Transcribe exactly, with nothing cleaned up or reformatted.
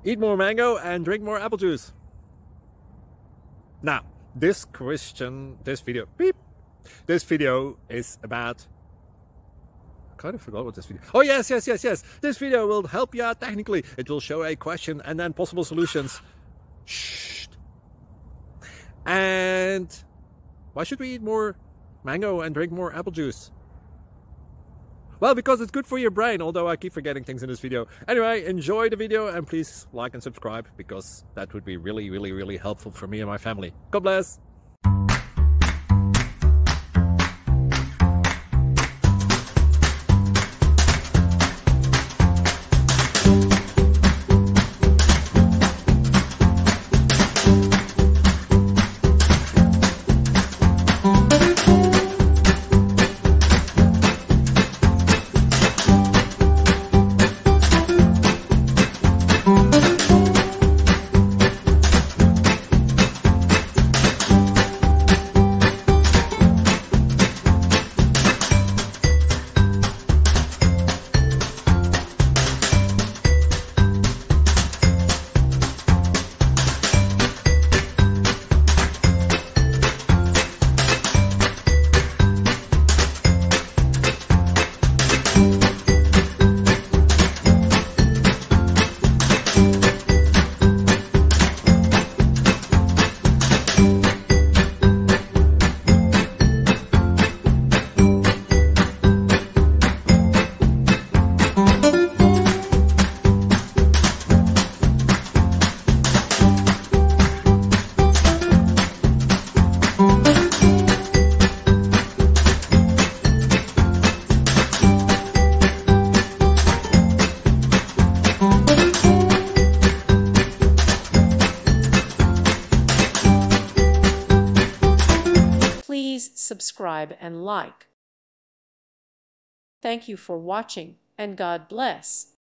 Eat more mango and drink more apple juice. Now, this question, this video, beep, this video is about, I kind of forgot what this video, oh yes, yes, yes, yes, this video will help you out technically. It will show a question and then possible solutions. Shh. And why should we eat more mango and drink more apple juice? Well, because it's good for your brain, although I keep forgetting things in this video. Anyway, enjoy the video and please like and subscribe, because that would be really, really, really helpful for me and my family. God bless! Please subscribe and like. Thank you for watching, and God bless.